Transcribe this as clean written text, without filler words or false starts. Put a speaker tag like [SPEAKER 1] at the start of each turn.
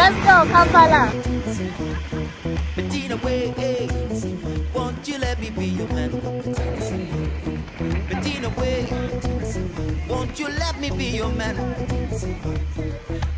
[SPEAKER 1] Let's go, Kampala.
[SPEAKER 2] Bettina way, won't you let me be your man? Bettina way, won't you let me be your man?